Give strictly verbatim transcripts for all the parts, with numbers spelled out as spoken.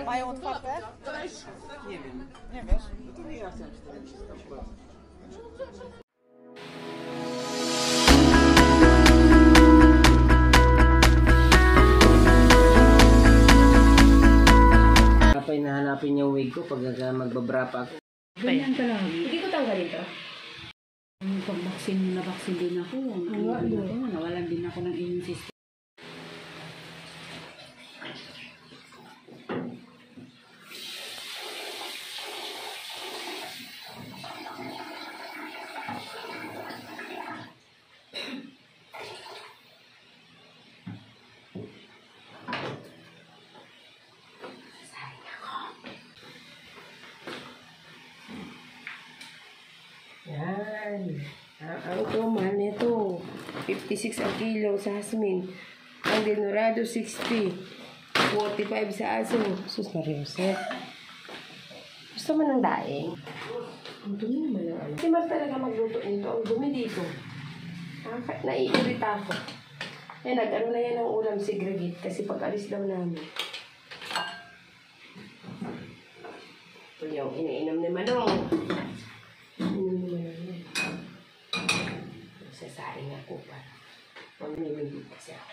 Mają otwarte? Nie wiem. Nie wiesz? No to nie ja chciałem czterdzieści procent. Kapay na hanapin yung wig ko pag magbabra pa ako. Ganyan ka lang. Hindi ko tanggalin to. Pag-vaccine na vaccine din ako. Nawalan din ako ng immune system. Yan. Ang, ang tumal nito, fifty-six ang kilo sa hasmin. Ang dinorado, sixty. forty-five sa aso. Sus na Rioset. Gusto mo ng daing? Ang dumi naman ang ano. Hindi man talaga magluto nito. Ang dumi dito. Ah, naiirita ako. Eh, nag-ano na yan ang ulam si Grigit kasi pag-alis daw namin. Ito yung iniinom ni Manong. Iniinom ni Manong. Sasaing ako pa. Pag-niwigit kasi ako.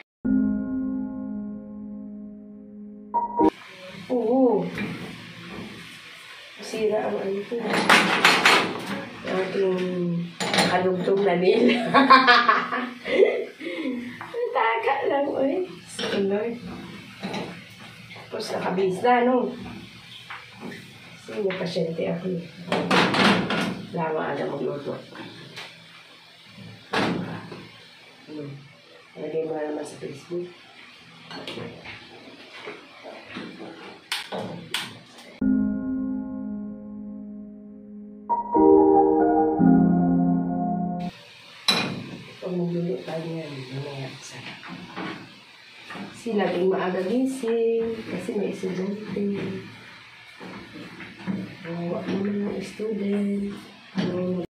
Oo. Sira ang ano ko. Ang ating kalugtong na nila. Taka lang, oy. Lord. Tapos nakabis na, no? Kasi may pasyente ako. Lama na magluto. Hmm. Lagay mo na naman sa Facebook. Pag magluluto tayo yan, mamaya sa sila din maaga gising kasi may estudyante. Nawa naman ng student. Ano,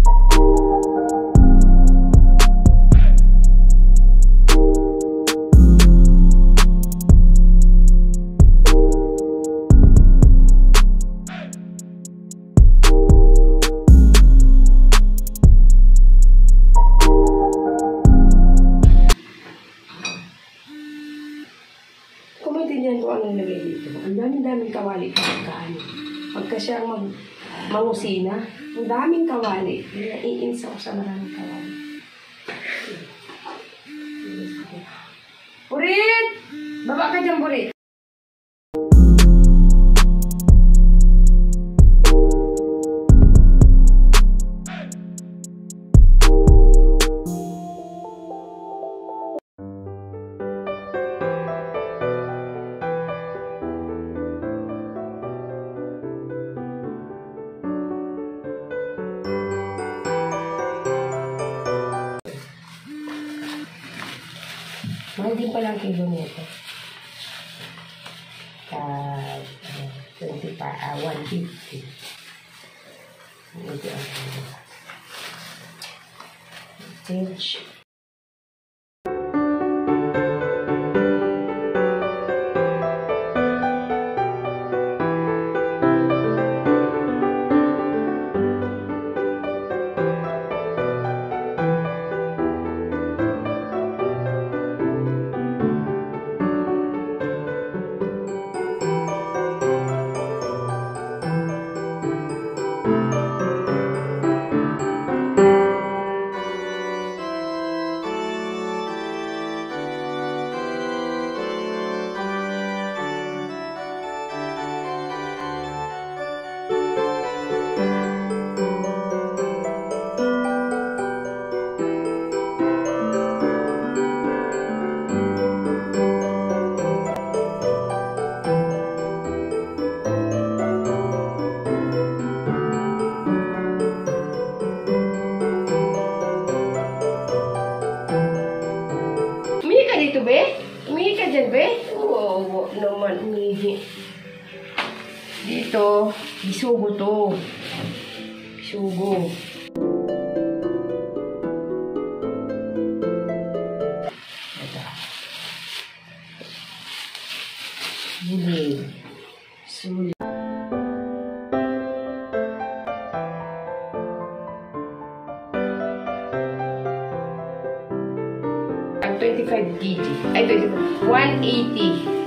kumaintindihan ko anong nilagay dito. Ang daming-daming kawali pagkaan. Pagka siya mag mangusina, ang daming kawali. Naiinis ako sa maraming kawali. Burit! Baba ka dyan, Burit! Hindi pa lang kilo nito. At uh, twenty pa, uh, one fifty. Ito ang kilo. Change. Dito, be? Umihi ka dyan, be? Oo, naman, umihi. Dito, isugo to. Isugo. Ito. Gilid. twenty-five kilograms. Ay, twenty-five. one eighty.